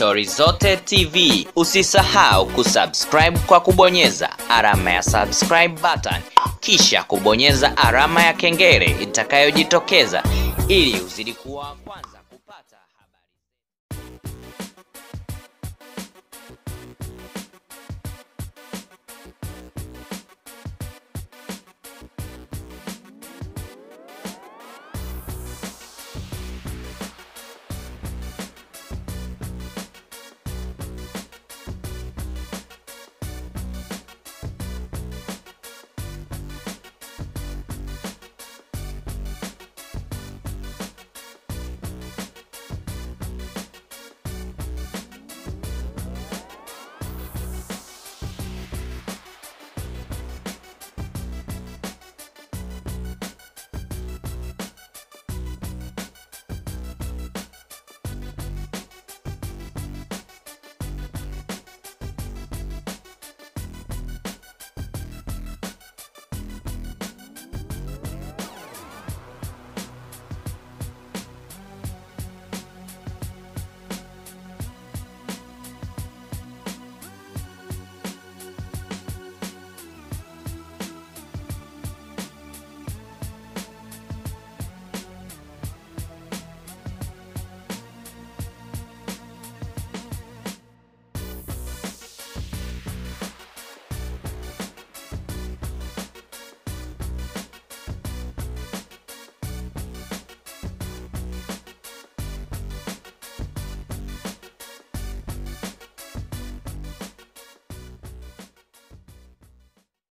Stori Zote TV. Usisahau kusubscribe kwa kubonyeza alama ya subscribe button, kisha kubonyeza alama ya kengele itakayojitokeza ili uzidi kuwa kwanza.